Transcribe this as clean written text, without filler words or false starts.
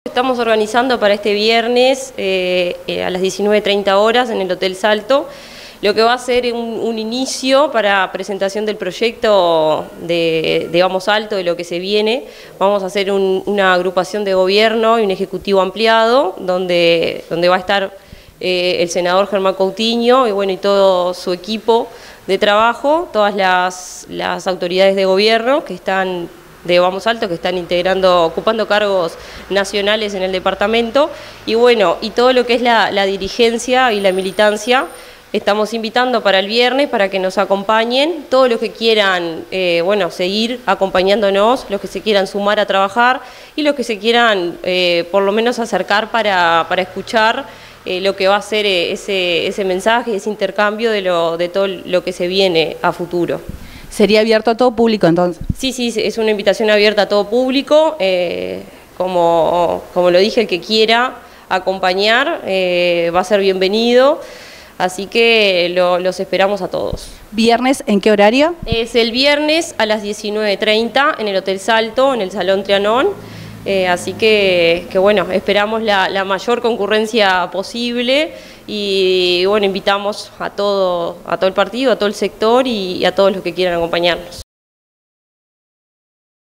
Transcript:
Estamos organizando para este viernes a las 19:30 horas en el Hotel Salto, lo que va a ser un inicio para presentación del proyecto de Vamos Alto, de lo que se viene. Vamos a hacer una agrupación de gobierno y un ejecutivo ampliado, donde va a estar el senador Germán Coutinho y todo su equipo de trabajo, todas las autoridades de gobierno que están de Vamos Alto, que están ocupando cargos nacionales en el departamento, y todo lo que es la dirigencia y la militancia. Estamos invitando para el viernes para que nos acompañen, todos los que quieran seguir acompañándonos, los que se quieran sumar a trabajar y los que se quieran por lo menos acercar para escuchar lo que va a ser ese mensaje, ese intercambio de todo lo que se viene a futuro. ¿Sería abierto a todo público entonces? Sí, es una invitación abierta a todo público, como lo dije, el que quiera acompañar va a ser bienvenido, así que los esperamos a todos. ¿Viernes en qué horario? Es el viernes a las 19:30 en el Hotel Salto, en el Salón Trianón, así que esperamos la mayor concurrencia posible y invitamos a todo el partido, a todo el sector y a todos los que quieran acompañarnos.